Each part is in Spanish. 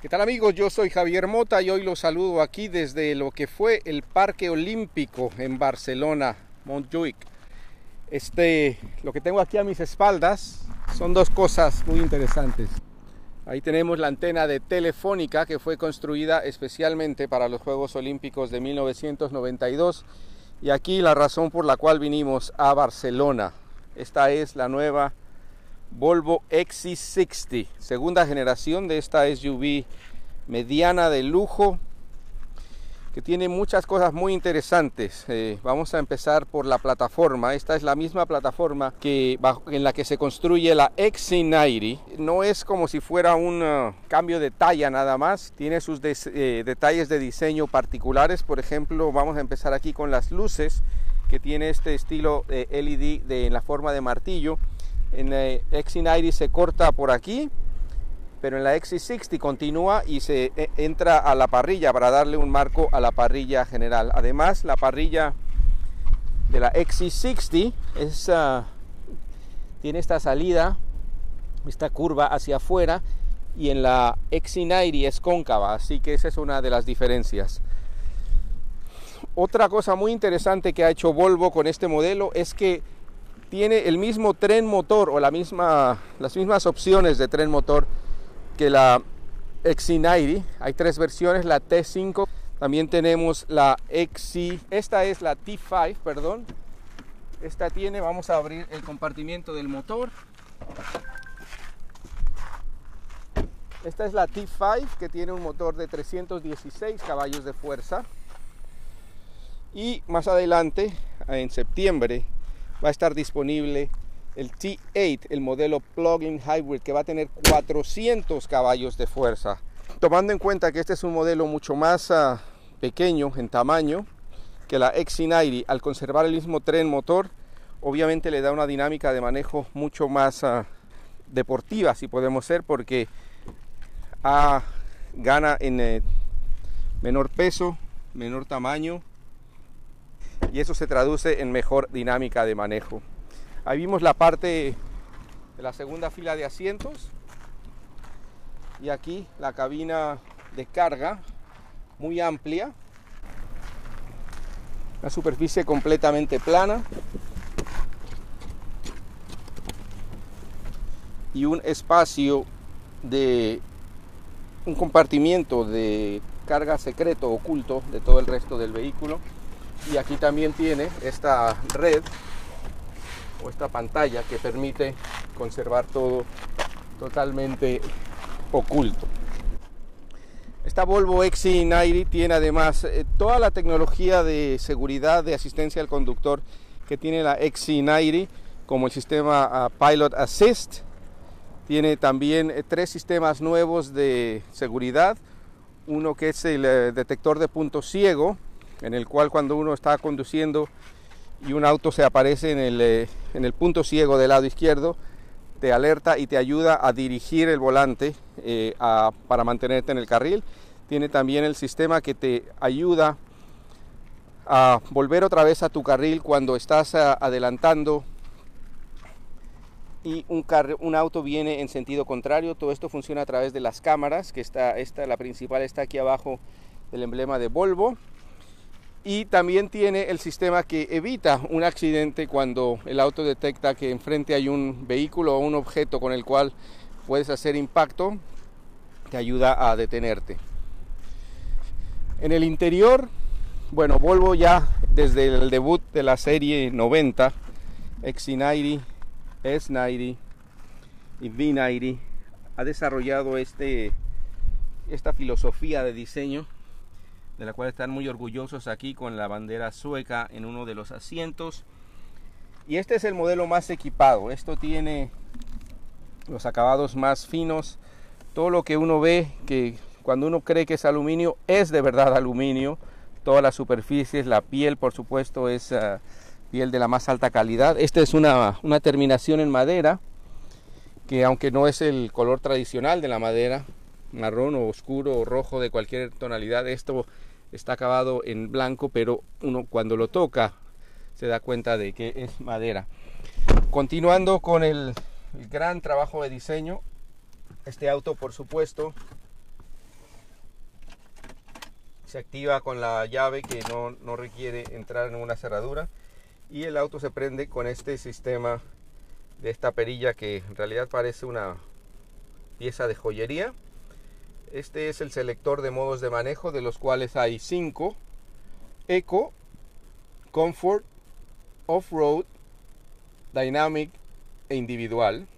¿Qué tal amigos? Yo soy Javier Mota y hoy los saludo aquí desde lo que fue el Parque Olímpico en Barcelona, Montjuïc. Lo que tengo aquí a mis espaldas son dos cosas muy interesantes. Ahí tenemos la antena de Telefónica que fue construida especialmente para los Juegos Olímpicos de 1992 y aquí la razón por la cual vinimos a Barcelona. Esta es la nueva Volvo XC60, segunda generación de esta SUV mediana de lujo que tiene muchas cosas muy interesantes. Vamos a empezar por la plataforma. Esta es la misma plataforma en la que se construye la XC90. No es como si fuera un cambio de talla nada más, tiene sus detalles de diseño particulares. Por ejemplo, vamos a empezar aquí con las luces que tiene este estilo LED en la forma de martillo. En la XC90 se corta por aquí, pero en la XC60 continúa y se entra a la parrilla para darle un marco a la parrilla general. Además, la parrilla de la XC60 tiene esta salida, esta curva hacia afuera, y en la XC90 es cóncava, así que esa es una de las diferencias. Otra cosa muy interesante que ha hecho Volvo con este modelo es que tiene el mismo tren motor o las mismas opciones de tren motor que la XC90. Hay tres versiones, la T5, también tenemos la esta es la T5, perdón. Esta tiene, vamos a abrir el compartimiento del motor. Esta es la T5 que tiene un motor de 316 caballos de fuerza. Y más adelante, en septiembre, va a estar disponible el T8, el modelo plug-in hybrid, que va a tener 400 caballos de fuerza. Tomando en cuenta que este es un modelo mucho más pequeño en tamaño que la XC90, al conservar el mismo tren motor, obviamente le da una dinámica de manejo mucho más deportiva, si podemos ser, porque gana en menor peso, menor tamaño, y eso se traduce en mejor dinámica de manejo. Ahí vimos la parte de la segunda fila de asientos y aquí la cabina de carga muy amplia, una superficie completamente plana y un espacio de un compartimiento de carga secreto oculto de todo el resto del vehículo. Y aquí también tiene esta red o esta pantalla que permite conservar todo totalmente oculto. Esta Volvo XC90 tiene además toda la tecnología de seguridad, de asistencia al conductor que tiene la XC90, como el sistema Pilot Assist. Tiene también tres sistemas nuevos de seguridad. Uno que es el detector de punto ciego, en el cual cuando uno está conduciendo y un auto se aparece en el punto ciego del lado izquierdo, te alerta y te ayuda a dirigir el volante para mantenerte en el carril. Tiene también el sistema que te ayuda a volver otra vez a tu carril cuando estás adelantando y un auto viene en sentido contrario. Todo esto funciona a través de las cámaras, que la principal está aquí abajo del emblema de Volvo. Y también tiene el sistema que evita un accidente cuando el auto detecta que enfrente hay un vehículo o un objeto con el cual puedes hacer impacto, te ayuda a detenerte. En el interior, bueno, Volvo ya desde el debut de la serie 90, XC90, S90 y V90, ha desarrollado esta filosofía de diseño, de la cual están muy orgullosos aquí con la bandera sueca en uno de los asientos. Y este es el modelo más equipado. Esto tiene los acabados más finos. Todo lo que uno ve, que cuando uno cree que es aluminio, es de verdad aluminio. Todas las superficies, la piel por supuesto es piel de la más alta calidad. Esta es una terminación en madera, que aunque no es el color tradicional de la madera, marrón o oscuro o rojo de cualquier tonalidad, esto está acabado en blanco, pero uno cuando lo toca se da cuenta de que es madera. Continuando con el gran trabajo de diseño, este auto por supuesto Se activa con la llave que no requiere entrar en una cerradura, y el auto se prende con este sistema de esta perilla que en realidad parece una pieza de joyería. Este es el selector de modos de manejo, de los cuales hay 5: Eco, Comfort, Off-Road, Dynamic e Individual.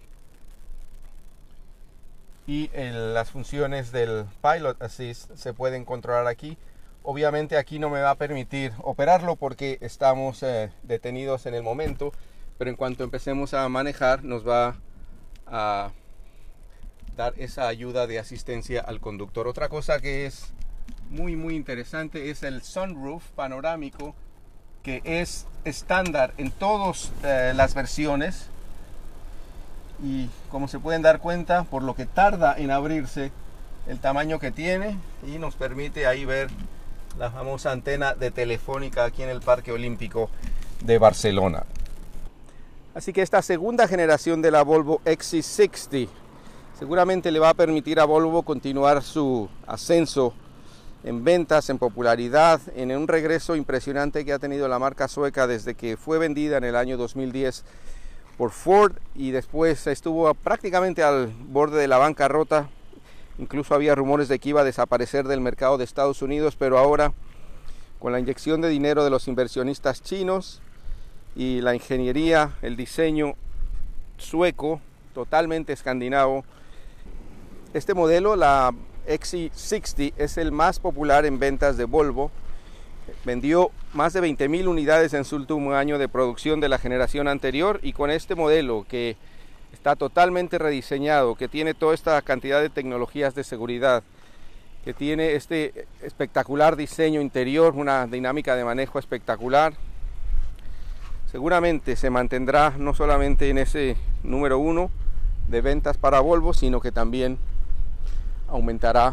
Y las funciones del Pilot Assist se pueden controlar aquí. Obviamente aquí no me va a permitir operarlo porque estamos detenidos en el momento, pero en cuanto empecemos a manejar nos va a dar esa ayuda de asistencia al conductor. Otra cosa que es muy interesante es el sunroof panorámico, que es estándar en todas las versiones, y como se pueden dar cuenta por lo que tarda en abrirse, el tamaño que tiene, y nos permite ahí ver la famosa antena de Telefónica aquí en el Parque Olímpico de Barcelona. Así que esta segunda generación de la Volvo XC60 seguramente le va a permitir a Volvo continuar su ascenso en ventas, en popularidad, en un regreso impresionante que ha tenido la marca sueca desde que fue vendida en el año 2010 por Ford, y después estuvo prácticamente al borde de la bancarrota. Incluso había rumores de que iba a desaparecer del mercado de Estados Unidos, pero ahora, con la inyección de dinero de los inversionistas chinos y la ingeniería, el diseño sueco, totalmente escandinavo, este modelo, la XC60, es el más popular en ventas de Volvo. Vendió más de 20.000 unidades en su último año de producción de la generación anterior, y con este modelo que está totalmente rediseñado, que tiene toda esta cantidad de tecnologías de seguridad, que tiene este espectacular diseño interior, una dinámica de manejo espectacular, seguramente se mantendrá no solamente en ese número 1 de ventas para Volvo, sino que también aumentará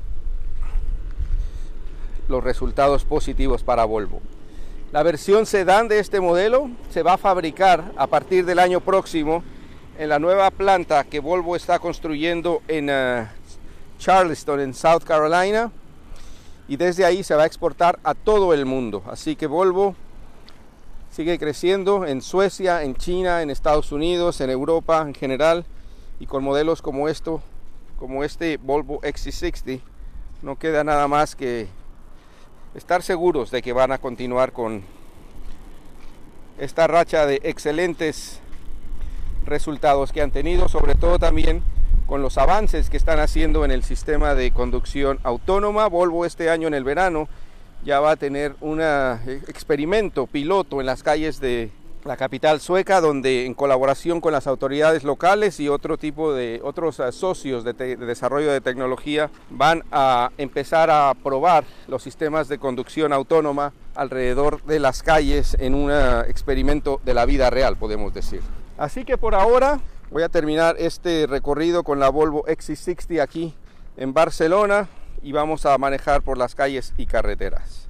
los resultados positivos para Volvo. La versión sedán de este modelo se va a fabricar a partir del año próximo en la nueva planta que Volvo está construyendo en Charleston, en South Carolina, y desde ahí se va a exportar a todo el mundo. Así que Volvo sigue creciendo en Suecia, en China, en Estados Unidos, en Europa en general, y con modelos como este Volvo XC60 no queda nada más que estar seguros de que van a continuar con esta racha de excelentes resultados que han tenido, sobre todo también con los avances que están haciendo en el sistema de conducción autónoma. Volvo este año en el verano ya va a tener un experimento piloto en las calles de la capital sueca, donde en colaboración con las autoridades locales y otros socios de desarrollo de tecnología van a empezar a probar los sistemas de conducción autónoma alrededor de las calles en un experimento de la vida real, podemos decir. Así que por ahora voy a terminar este recorrido con la Volvo XC60 aquí en Barcelona, y vamos a manejar por las calles y carreteras.